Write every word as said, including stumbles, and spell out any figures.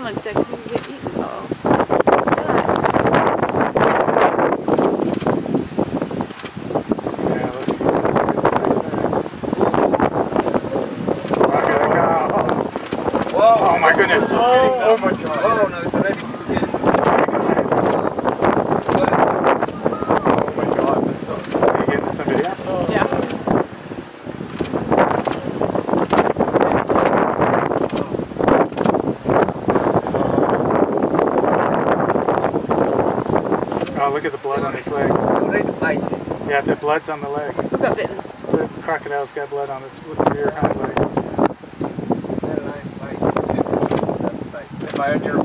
like that because he can get eaten. Oh. Oh my goodness. Oh, oh my god. Oh no, it's already getting. Oh my god, this is so. Are you getting this on video? Yeah. Oh, look at the blood on his leg. Already bite. Yeah, the blood's on the leg. Who got bitten? The crocodile's got blood on its rear hind leg. That line bite. That side. Am I on your